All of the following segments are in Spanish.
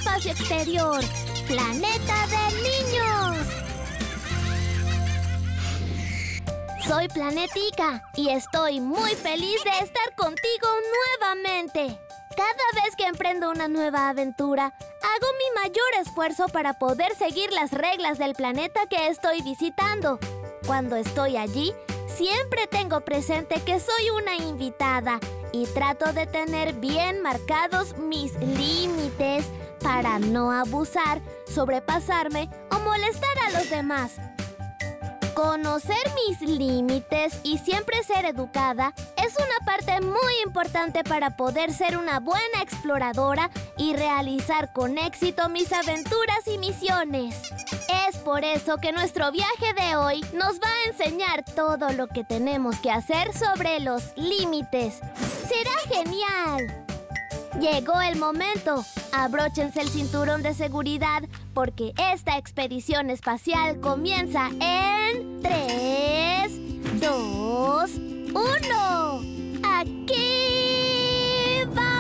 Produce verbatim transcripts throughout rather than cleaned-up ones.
espacio exterior. ¡Planeta de niños! Soy Planetica y estoy muy feliz de estar contigo nuevamente. Cada vez que emprendo una nueva aventura, hago mi mayor esfuerzo para poder seguir las reglas del planeta que estoy visitando. Cuando estoy allí, siempre tengo presente que soy una invitada y trato de tener bien marcados mis límites para no abusar, sobrepasarme o molestar a los demás. Conocer mis límites y siempre ser educada es una parte muy importante para poder ser una buena exploradora y realizar con éxito mis aventuras y misiones. Es por eso que nuestro viaje de hoy nos va a enseñar todo lo que tenemos que hacer sobre los límites. ¡Será genial! Llegó el momento. Abróchense el cinturón de seguridad porque esta expedición espacial comienza en tres, dos, uno. ¡Aquí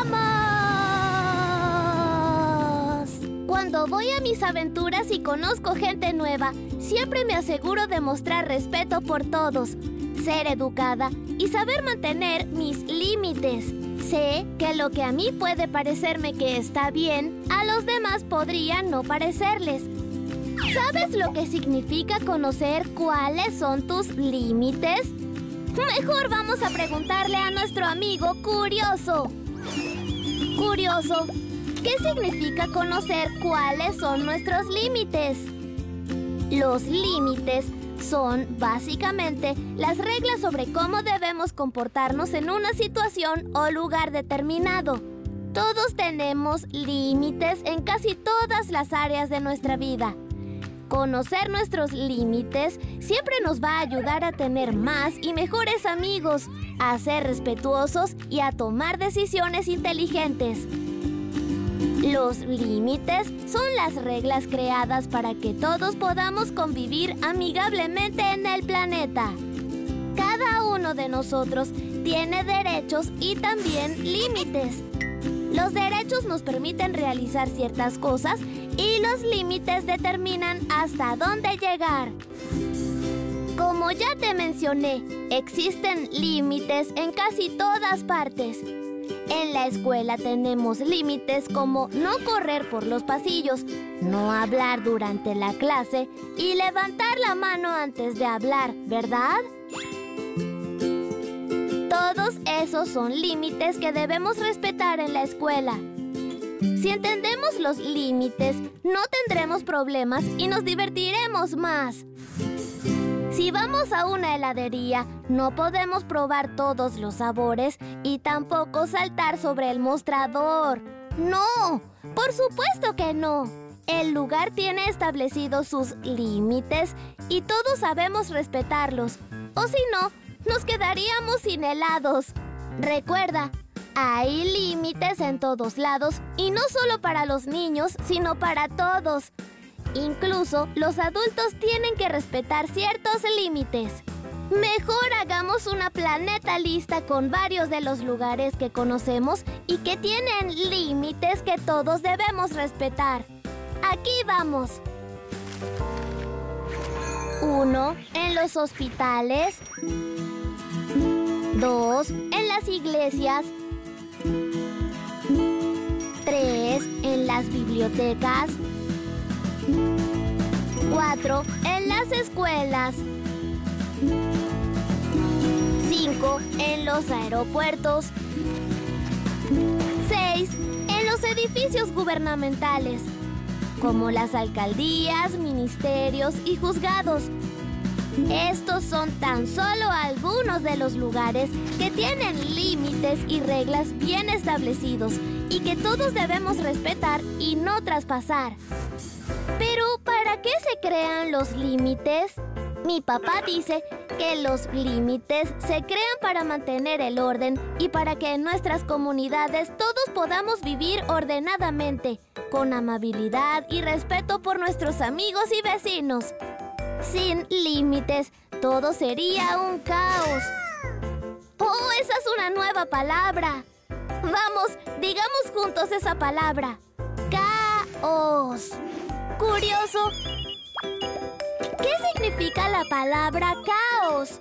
vamos! Cuando voy a mis aventuras y conozco gente nueva, siempre me aseguro de mostrar respeto por todos, ser educada y saber mantener mis límites. Sé que lo que a mí puede parecerme que está bien, a los demás podría no parecerles. ¿Sabes lo que significa conocer cuáles son tus límites? Mejor vamos a preguntarle a nuestro amigo Curioso. Curioso, ¿qué significa conocer cuáles son nuestros límites? Los límites son, básicamente, las reglas sobre cómo debemos comportarnos en una situación o lugar determinado. Todos tenemos límites en casi todas las áreas de nuestra vida. Conocer nuestros límites siempre nos va a ayudar a tener más y mejores amigos, a ser respetuosos y a tomar decisiones inteligentes. Los límites son las reglas creadas para que todos podamos convivir amigablemente en el planeta. Cada uno de nosotros tiene derechos y también límites. Los derechos nos permiten realizar ciertas cosas y los límites determinan hasta dónde llegar. Como ya te mencioné, existen límites en casi todas partes. En la escuela tenemos límites como no correr por los pasillos, no hablar durante la clase y levantar la mano antes de hablar, ¿verdad? Todos esos son límites que debemos respetar en la escuela. Si entendemos los límites, no tendremos problemas y nos divertiremos más. Si vamos a una heladería, no podemos probar todos los sabores y tampoco saltar sobre el mostrador. ¡No! ¡Por supuesto que no! El lugar tiene establecidos sus límites y todos sabemos respetarlos. O si no, nos quedaríamos sin helados. Recuerda, hay límites en todos lados y no solo para los niños, sino para todos. Incluso los adultos tienen que respetar ciertos límites. Mejor hagamos una planeta lista con varios de los lugares que conocemos y que tienen límites que todos debemos respetar. Aquí vamos. Uno, en los hospitales. Dos, en las iglesias. Tres, en las bibliotecas. Cuatro, en las escuelas. Cinco, en los aeropuertos. Seis, en los edificios gubernamentales, como las alcaldías, ministerios y juzgados. Estos son tan solo algunos de los lugares que tienen límites y reglas bien establecidos y que todos debemos respetar y no traspasar. Pero, ¿para qué se crean los límites? Mi papá dice que los límites se crean para mantener el orden y para que en nuestras comunidades todos podamos vivir ordenadamente, con amabilidad y respeto por nuestros amigos y vecinos. Sin límites, todo sería un caos. ¡Oh, esa es una nueva palabra! Vamos, digamos juntos esa palabra. caos. Curioso. ¿Qué significa la palabra caos?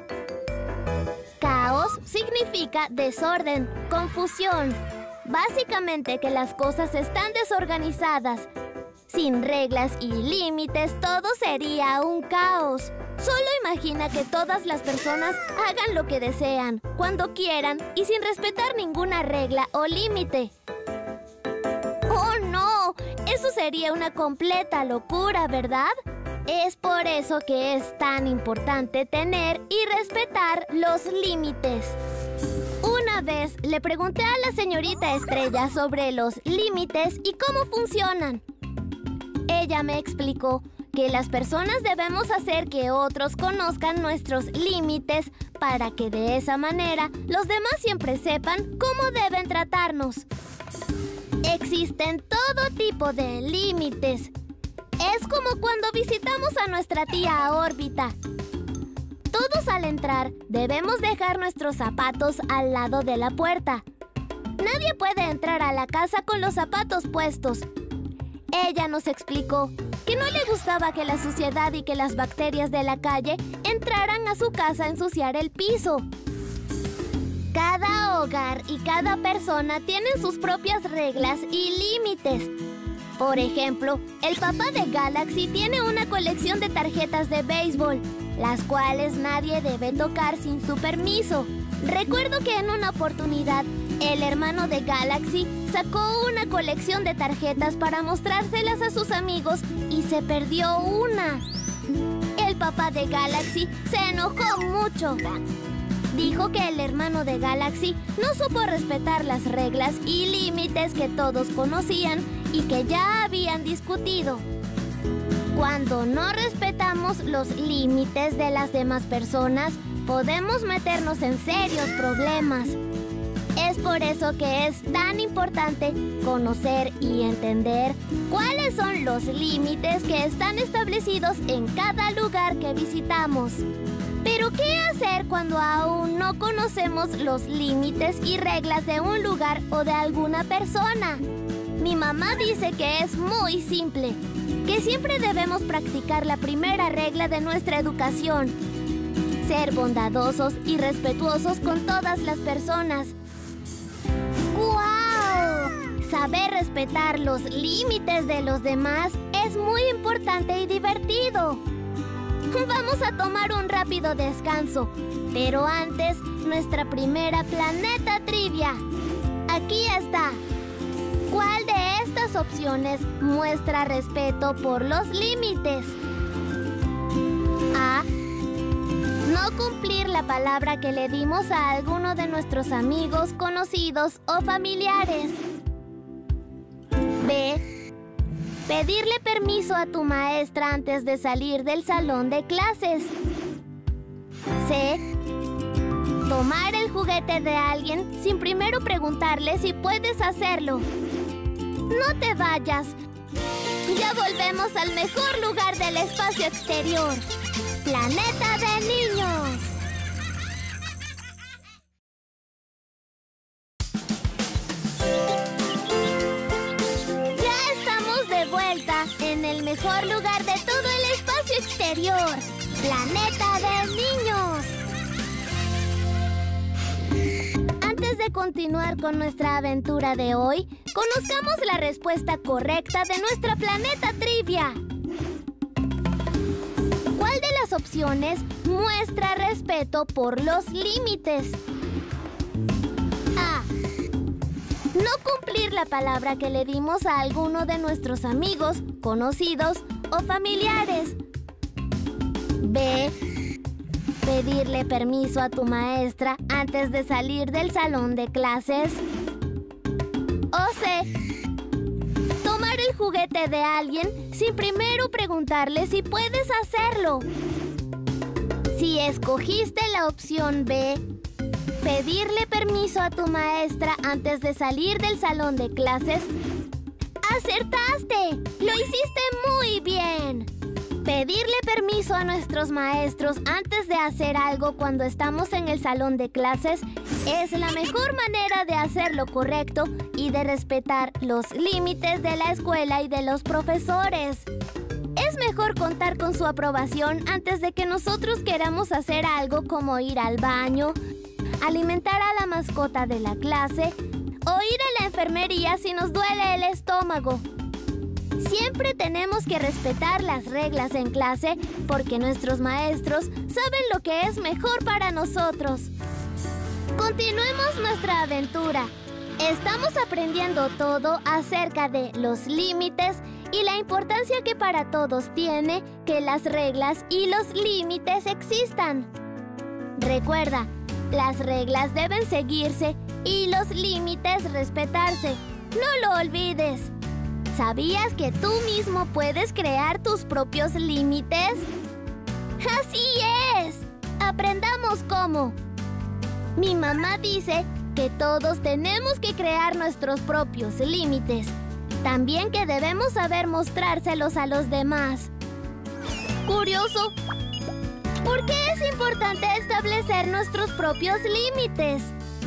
Caos significa desorden, confusión. Básicamente que las cosas están desorganizadas. Sin reglas y límites, todo sería un caos. Solo imagina que todas las personas hagan lo que desean, cuando quieran y sin respetar ninguna regla o límite. ¡Oh, no! Eso sería una completa locura, ¿verdad? Es por eso que es tan importante tener y respetar los límites. Una vez le pregunté a la señorita Estrella sobre los límites y cómo funcionan. Ella me explicó que las personas debemos hacer que otros conozcan nuestros límites para que de esa manera los demás siempre sepan cómo deben tratarnos. Existen todo tipo de límites. Es como cuando visitamos a nuestra tía Órbita. Todos al entrar debemos dejar nuestros zapatos al lado de la puerta. Nadie puede entrar a la casa con los zapatos puestos. Ella nos explicó que no le gustaba que la suciedad y que las bacterias de la calle entraran a su casa a ensuciar el piso. Cada hogar y cada persona tienen sus propias reglas y límites. Por ejemplo, el papá de Galaxy tiene una colección de tarjetas de béisbol, las cuales nadie debe tocar sin su permiso. Recuerdo que en una oportunidad, el hermano de Galaxy sacó una colección de tarjetas para mostrárselas a sus amigos y se perdió una. El papá de Galaxy se enojó mucho. Dijo que el hermano de Galaxy no supo respetar las reglas y límites que todos conocían y que ya habían discutido. Cuando no respetamos los límites de las demás personas, podemos meternos en serios problemas. Es por eso que es tan importante conocer y entender cuáles son los límites que están establecidos en cada lugar que visitamos. Pero, ¿qué hacer cuando aún no conocemos los límites y reglas de un lugar o de alguna persona? Mi mamá dice que es muy simple, que siempre debemos practicar la primera regla de nuestra educación: ser bondadosos y respetuosos con todas las personas. ¡Guau! Saber respetar los límites de los demás es muy importante y divertido. Vamos a tomar un rápido descanso, pero antes, nuestra primera planeta trivia. Aquí está. ¿Cuál de estas opciones muestra respeto por los límites? A. No cumplir la palabra que le dimos a alguno de nuestros amigos, conocidos o familiares. B. Pedirle permiso a tu maestra antes de salir del salón de clases. C. Tomar el juguete de alguien sin primero preguntarle si puedes hacerlo. No te vayas. Ya volvemos al mejor lugar del espacio exterior. Planeta de Niños. En el mejor lugar de todo el espacio exterior, Planeta de Niños. Antes de continuar con nuestra aventura de hoy, conozcamos la respuesta correcta de nuestra planeta trivia. ¿Cuál de las opciones muestra respeto por los límites? A. No cumplir la palabra que le dimos a alguno de nuestros amigos, conocidos o familiares. B. Pedirle permiso a tu maestra antes de salir del salón de clases. O C. Tomar el juguete de alguien sin primero preguntarle si puedes hacerlo. Si escogiste la opción B, pedirle permiso a tu maestra antes de salir del salón de clases, ¡acertaste! ¡Lo hiciste muy bien! Pedirle permiso a nuestros maestros antes de hacer algo cuando estamos en el salón de clases Es la mejor manera de hacer lo correcto y de respetar los límites de la escuela y de los profesores. Es mejor contar con su aprobación antes de que nosotros queramos hacer algo como ir al baño, alimentar a la mascota de la clase o ir a la enfermería si nos duele el estómago. Siempre tenemos que respetar las reglas en clase porque nuestros maestros saben lo que es mejor para nosotros. Continuemos nuestra aventura. Estamos aprendiendo todo acerca de los límites y la importancia que para todos tiene que las reglas y los límites existan. Recuerda, las reglas deben seguirse y los límites respetarse. ¡No lo olvides! ¿Sabías que tú mismo puedes crear tus propios límites? ¡Así es! ¡Aprendamos cómo! Mi mamá dice que todos tenemos que crear nuestros propios límites. También que debemos saber mostrárselos a los demás. Curioso. ¿Por qué es importante establecer nuestros propios límites?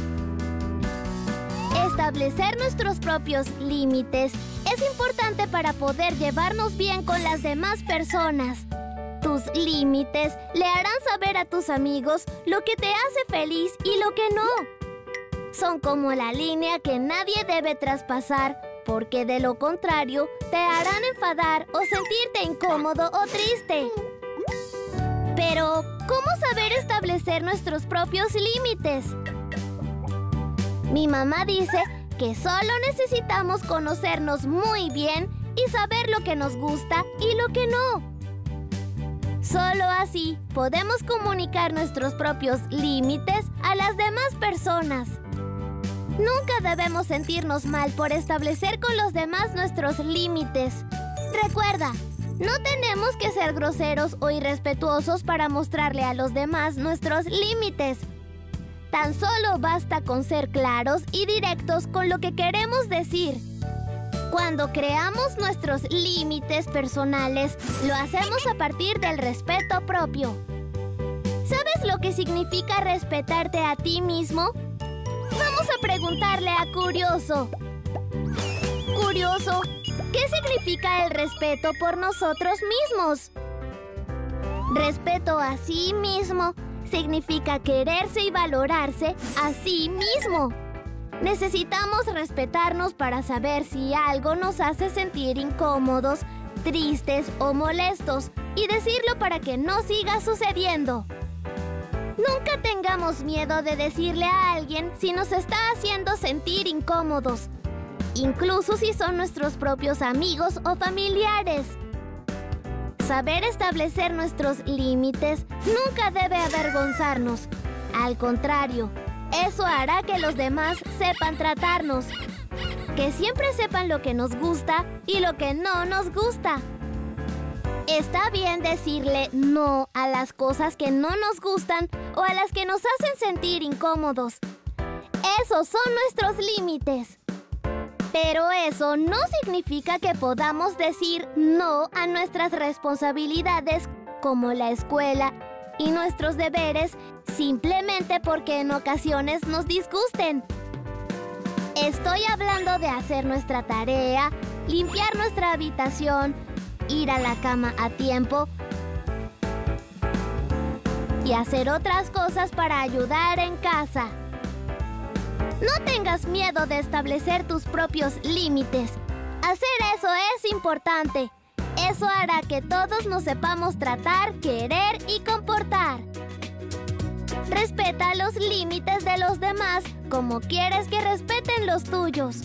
Establecer nuestros propios límites es importante para poder llevarnos bien con las demás personas. Tus límites le harán saber a tus amigos lo que te hace feliz y lo que no. Son como la línea que nadie debe traspasar, porque de lo contrario te harán enfadar o sentirte incómodo o triste. Pero, ¿cómo saber establecer nuestros propios límites? Mi mamá dice que solo necesitamos conocernos muy bien y saber lo que nos gusta y lo que no. Solo así podemos comunicar nuestros propios límites a las demás personas. Nunca debemos sentirnos mal por establecer con los demás nuestros límites. Recuerda, no tenemos que ser groseros o irrespetuosos para mostrarle a los demás nuestros límites. Tan solo basta con ser claros y directos con lo que queremos decir. Cuando creamos nuestros límites personales, lo hacemos a partir del respeto propio. ¿Sabes lo que significa respetarte a ti mismo? Vamos a preguntarle a Curioso. Curioso, ¿qué significa el respeto por nosotros mismos? Respeto a sí mismo significa quererse y valorarse a sí mismo. Necesitamos respetarnos para saber si algo nos hace sentir incómodos, tristes o molestos y decirlo para que no siga sucediendo. Nunca tengamos miedo de decirle a alguien si nos está haciendo sentir incómodos, incluso si son nuestros propios amigos o familiares. Saber establecer nuestros límites nunca debe avergonzarnos. Al contrario, eso hará que los demás sepan tratarnos, que siempre sepan lo que nos gusta y lo que no nos gusta. Está bien decirle no a las cosas que no nos gustan o a las que nos hacen sentir incómodos. Esos son nuestros límites. Pero eso no significa que podamos decir no a nuestras responsabilidades como la escuela y nuestros deberes simplemente porque en ocasiones nos disgusten. Estoy hablando de hacer nuestra tarea, limpiar nuestra habitación, ir a la cama a tiempo y hacer otras cosas para ayudar en casa. No tengas miedo de establecer tus propios límites. Hacer eso es importante. Eso hará que todos nos sepamos tratar, querer y comportar. Respeta los límites de los demás como quieres que respeten los tuyos.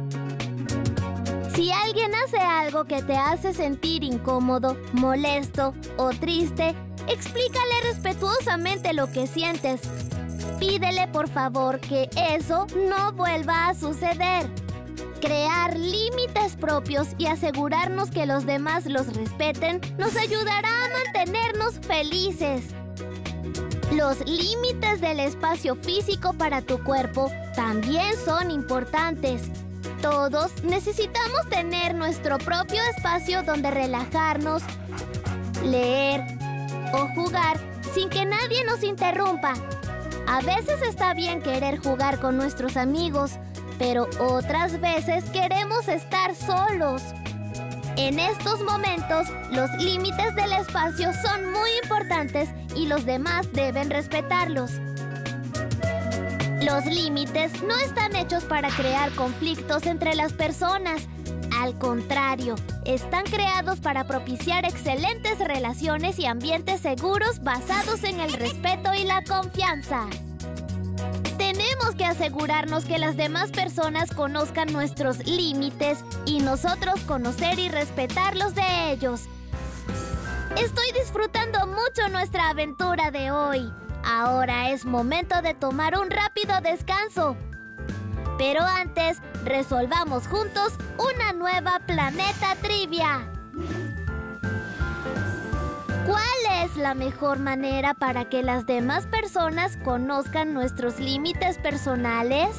Si alguien hace algo que te hace sentir incómodo, molesto o triste, explícale respetuosamente lo que sientes. Pídele por favor que eso no vuelva a suceder. Crear límites propios y asegurarnos que los demás los respeten nos ayudará a mantenernos felices. Los límites del espacio físico para tu cuerpo también son importantes. Todos necesitamos tener nuestro propio espacio donde relajarnos, leer o jugar sin que nadie nos interrumpa. A veces está bien querer jugar con nuestros amigos, pero otras veces queremos estar solos. En estos momentos, los límites del espacio son muy importantes y los demás deben respetarlos. Los límites no están hechos para crear conflictos entre las personas. Al contrario, están creados para propiciar excelentes relaciones y ambientes seguros basados en el respeto y la confianza. Tenemos que asegurarnos que las demás personas conozcan nuestros límites y nosotros conocer y respetar los de ellos. Estoy disfrutando mucho nuestra aventura de hoy. Ahora es momento de tomar un rápido descanso. Pero antes, resolvamos juntos una nueva Planeta Trivia. ¿Cuál es la mejor manera para que las demás personas conozcan nuestros límites personales?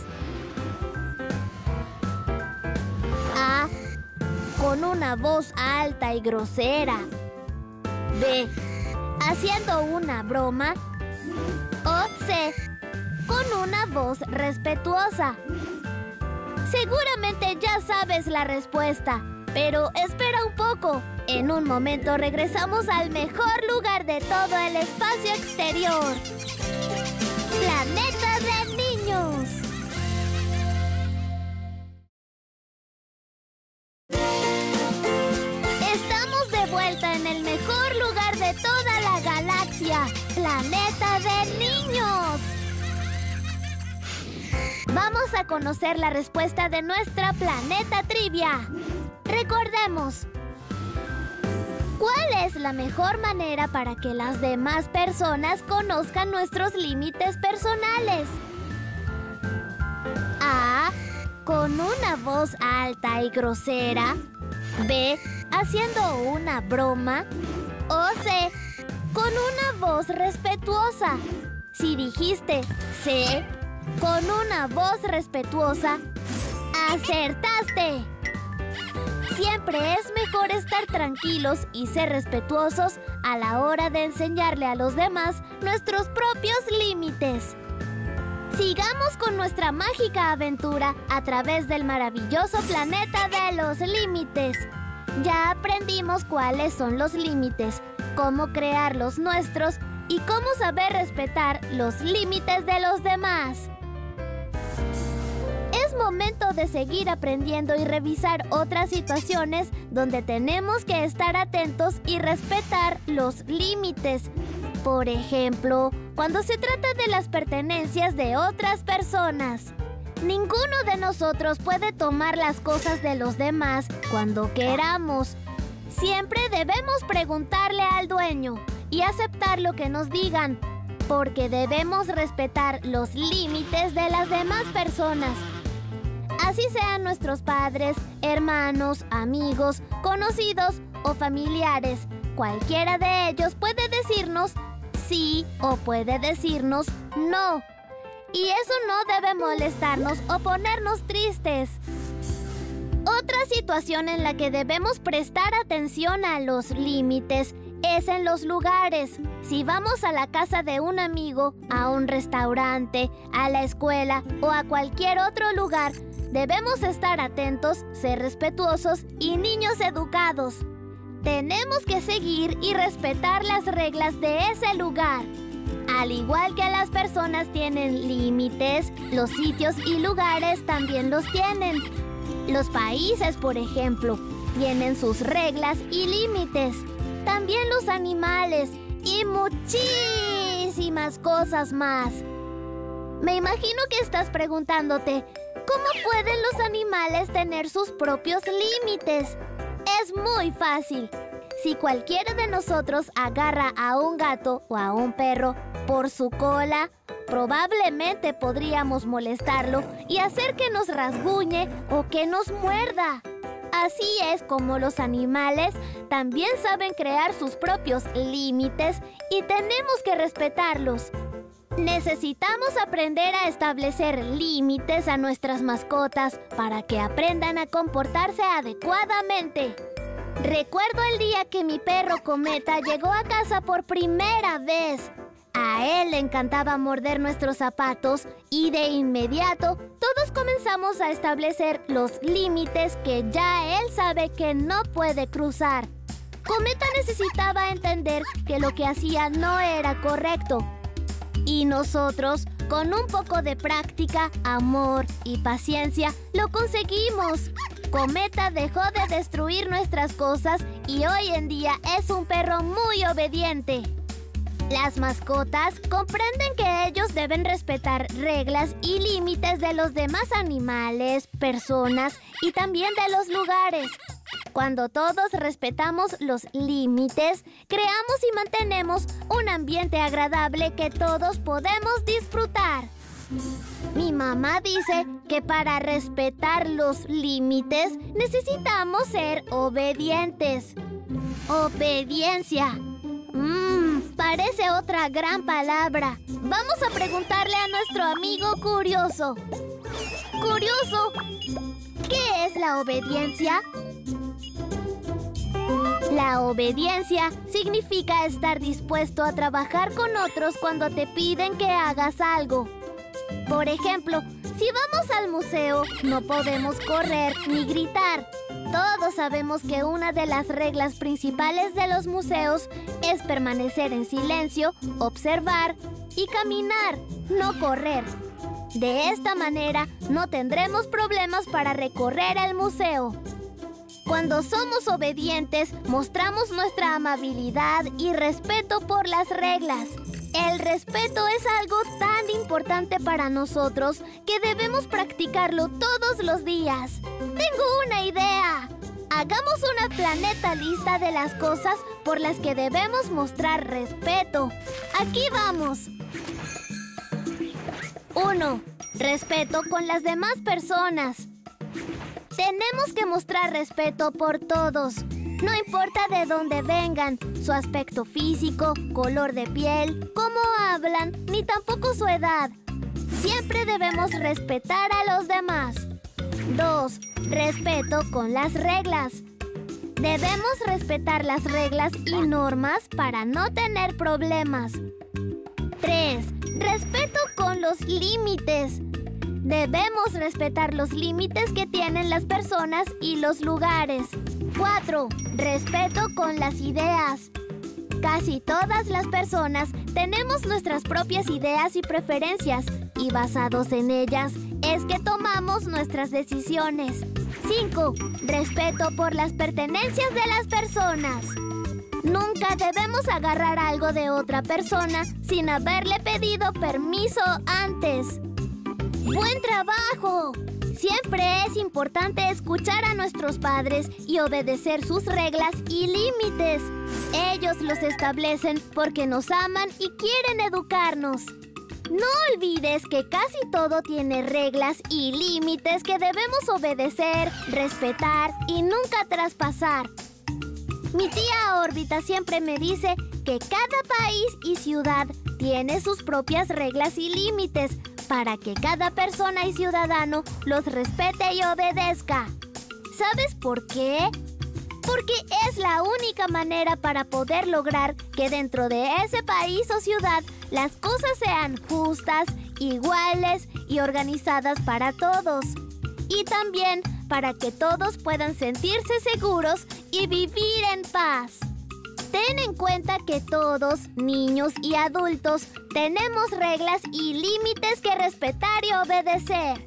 A. Con una voz alta y grosera. B. Haciendo una broma. O C. Con una voz respetuosa. Seguramente ya sabes la respuesta, pero espera un poco. En un momento regresamos al mejor lugar de todo el espacio exterior. Planeta de Niños. Estamos de vuelta en el mejor lugar de toda la galaxia. Planeta de Niños. Vamos a conocer la respuesta de nuestra Planeta Trivia. Recordemos. ¿Cuál es la mejor manera para que las demás personas conozcan nuestros límites personales? A. Con una voz alta y grosera. B. Haciendo una broma. O C. Con una voz respetuosa. Si dijiste C, con una voz respetuosa, ¡acertaste! Siempre es mejor estar tranquilos y ser respetuosos a la hora de enseñarle a los demás nuestros propios límites. Sigamos con nuestra mágica aventura a través del maravilloso planeta de los límites. Ya aprendimos cuáles son los límites, cómo crear los nuestros y cómo saber respetar los límites de los demás. Es momento de seguir aprendiendo y revisar otras situaciones donde tenemos que estar atentos y respetar los límites. Por ejemplo, cuando se trata de las pertenencias de otras personas. Ninguno de nosotros puede tomar las cosas de los demás cuando queramos. Siempre debemos preguntarle al dueño y aceptar lo que nos digan, porque debemos respetar los límites de las demás personas. Así sean nuestros padres, hermanos, amigos, conocidos o familiares. Cualquiera de ellos puede decirnos sí o puede decirnos no. Y eso no debe molestarnos o ponernos tristes. Otra situación en la que debemos prestar atención a los límites es en los lugares. Si vamos a la casa de un amigo, a un restaurante, a la escuela o a cualquier otro lugar, debemos estar atentos, ser respetuosos y niños educados. Tenemos que seguir y respetar las reglas de ese lugar. Al igual que las personas tienen límites, los sitios y lugares también los tienen. Los países, por ejemplo, tienen sus reglas y límites. También los animales y muchísimas cosas más. Me imagino que estás preguntándote, ¿cómo pueden los animales tener sus propios límites? Es muy fácil. Si cualquiera de nosotros agarra a un gato o a un perro por su cola, probablemente podríamos molestarlo y hacer que nos rasguñe o que nos muerda. Así es como los animales también saben crear sus propios límites y tenemos que respetarlos. Necesitamos aprender a establecer límites a nuestras mascotas para que aprendan a comportarse adecuadamente. Recuerdo el día que mi perro Cometa llegó a casa por primera vez. A él le encantaba morder nuestros zapatos y de inmediato todos comenzamos a establecer los límites que ya él sabe que no puede cruzar. Cometa necesitaba entender que lo que hacía no era correcto. Y nosotros, con un poco de práctica, amor y paciencia, lo conseguimos. Cometa dejó de destruir nuestras cosas y hoy en día es un perro muy obediente. Las mascotas comprenden que ellos deben respetar reglas y límites de los demás animales, personas y también de los lugares. Cuando todos respetamos los límites, creamos y mantenemos un ambiente agradable que todos podemos disfrutar. Mi mamá dice que para respetar los límites necesitamos ser obedientes. Obediencia. Mmm, parece otra gran palabra. Vamos a preguntarle a nuestro amigo Curioso. Curioso, ¿qué es la obediencia? La obediencia significa estar dispuesto a trabajar con otros cuando te piden que hagas algo. Por ejemplo, si vamos al museo, no podemos correr ni gritar. Todos sabemos que una de las reglas principales de los museos es permanecer en silencio, observar y caminar, no correr. De esta manera, no tendremos problemas para recorrer el museo. Cuando somos obedientes, mostramos nuestra amabilidad y respeto por las reglas. El respeto es algo tan importante para nosotros que debemos practicarlo todos los días. ¡Tengo una idea! Hagamos una planeta lista de las cosas por las que debemos mostrar respeto. Aquí vamos. uno. Respeto con las demás personas. Tenemos que mostrar respeto por todos. No importa de dónde vengan, su aspecto físico, color de piel, cómo hablan, ni tampoco su edad. Siempre debemos respetar a los demás. dos. Respeto con las reglas. Debemos respetar las reglas y normas para no tener problemas. tres. Respeto con los límites. Debemos respetar los límites que tienen las personas y los lugares. cuatro. Respeto con las ideas. Casi todas las personas tenemos nuestras propias ideas y preferencias, y basados en ellas es que tomamos nuestras decisiones. cinco. Respeto por las pertenencias de las personas. Nunca debemos agarrar algo de otra persona sin haberle pedido permiso antes. ¡Buen trabajo! Siempre es importante escuchar a nuestros padres y obedecer sus reglas y límites. Ellos los establecen porque nos aman y quieren educarnos. No olvides que casi todo tiene reglas y límites que debemos obedecer, respetar y nunca traspasar. Mi tía Órbita siempre me dice que cada país y ciudad tiene sus propias reglas y límites para que cada persona y ciudadano los respete y obedezca. ¿Sabes por qué? Porque es la única manera para poder lograr que dentro de ese país o ciudad las cosas sean justas, iguales y organizadas para todos. Y también para que todos puedan sentirse seguros y vivir en paz. Ten en cuenta que todos, niños y adultos, tenemos reglas y límites que respetar y obedecer.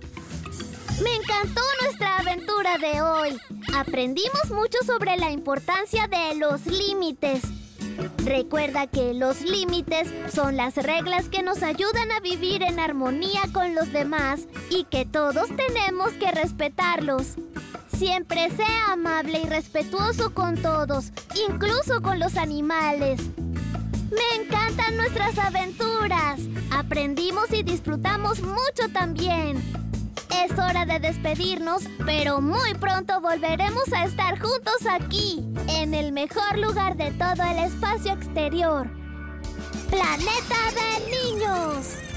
Me encantó nuestra aventura de hoy. Aprendimos mucho sobre la importancia de los límites. Recuerda que los límites son las reglas que nos ayudan a vivir en armonía con los demás y que todos tenemos que respetarlos. Siempre sea amable y respetuoso con todos, incluso con los animales. ¡Me encantan nuestras aventuras! Aprendimos y disfrutamos mucho también. Es hora de despedirnos, pero muy pronto volveremos a estar juntos aquí, en el mejor lugar de todo el espacio exterior. ¡Planeta de Niños!